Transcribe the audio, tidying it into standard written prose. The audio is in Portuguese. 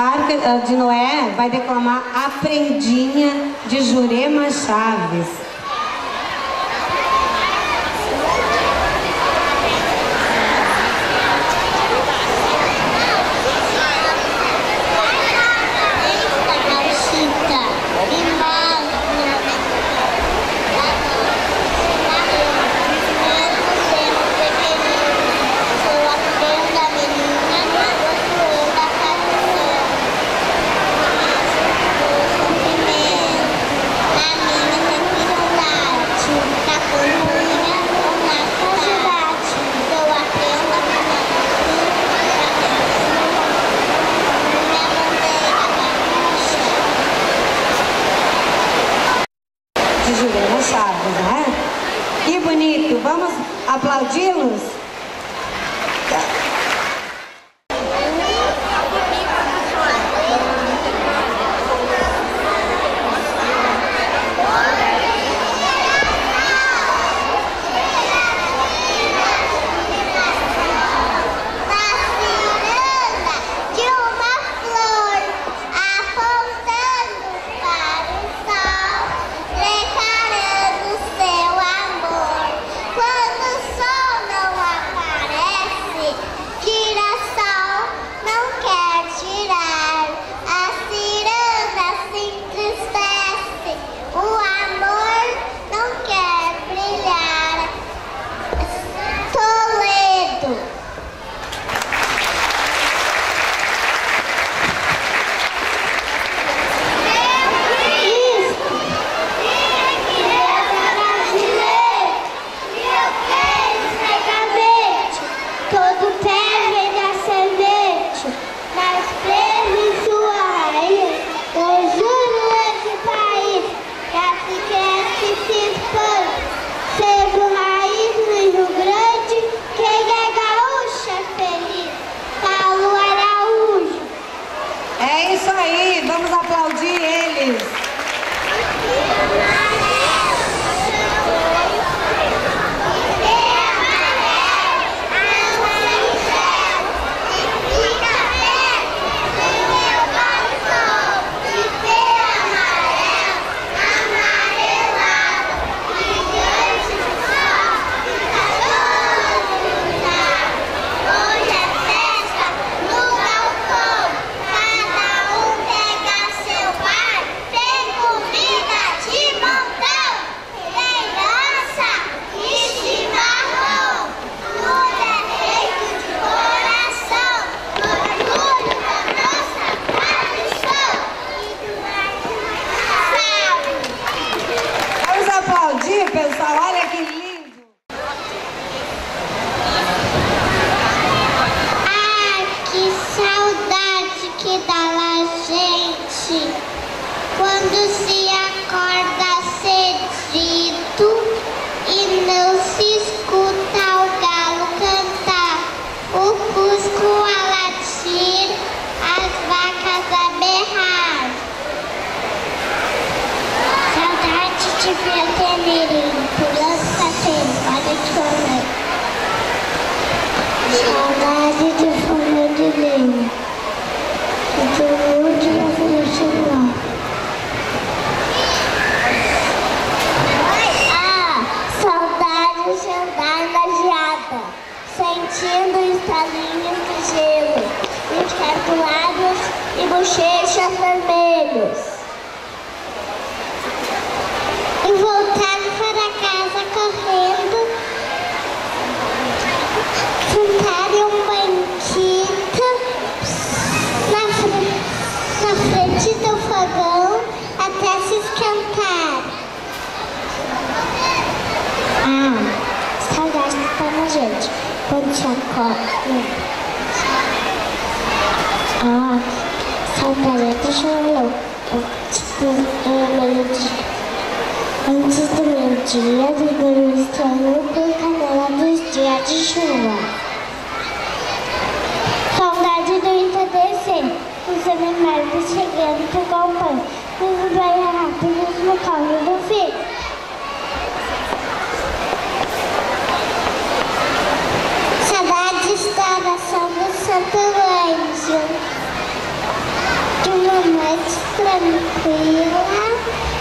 A Arca de Noé vai declamar A Prendinha de Jurema Chaves. Que bonito! Vamos aplaudi-los? É isso aí, vamos aplaudir eles. Pessoal, olha que lindo! Ah, que saudade que dá a gente quando se acorda cedito e não se escuta o galo cantar, o cusco a latir, as vacas a berrar. Saudade de ver o teneirinho pulando passeio, pode esconder. Saudade de folha de lenha e de luz no celular. Ah, saudade de andar na geada, sentindo estalinhos de gelo, escarpulados e bochechas vermelhos. E voltar para casa correndo, sentar em um banquito na frente do fogão até se esquentar. Ah, saudade de estar na gente, quando tinha copo. Ah, saudade do chorão, antes do meio-dia, do estranho com canela dos dias de chuva. Saudade do entardecer, os animais chegando pro galpão, os banhos rápidos no colo do filho. Saudade da oração do Santo Anjo. mais tranquila